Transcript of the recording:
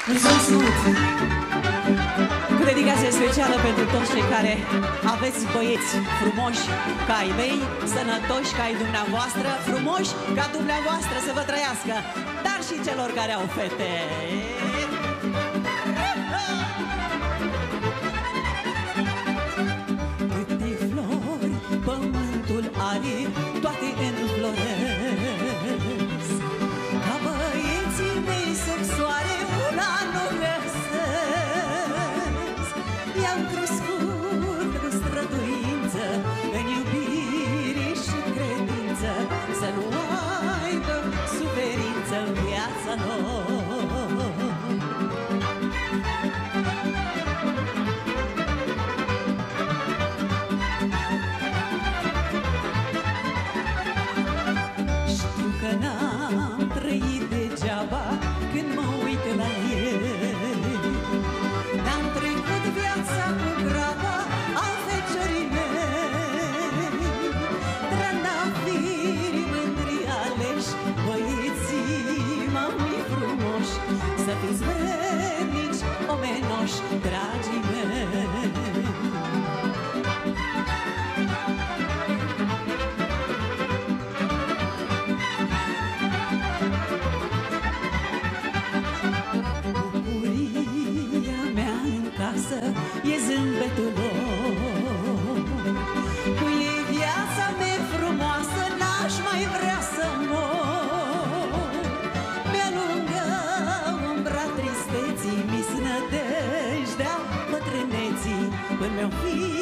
Mulțumesc mult! Cu dedicație specială pentru toți cei care aveți băieți frumoși ca ai mei, sănătoși ca ai dumneavoastră, frumoși ca dumneavoastră să vă trăiască, dar și celor care au fete. Câte flori pământul are, toate înfloresc, ca băieții mei sexuale una nu găsesc. I-am crescut cu străduință, în iubire și credință, să nu aibă suferință în viața lor. Știu că n-am trăit degeaba când mă uit la ei, n-am trecut viața cu graba a feciorii mei. Trandafiri mândri aleși, băieții mai frumoși, să fiți vrednici, omenoși, dragii mei. E zâmbetul lor, cu ei viața mea frumoasă, n-aș mai vrea să mor. Mi-a lungă umbra tristeții, mi-s nădejdea bătrâneții, până mi-o fi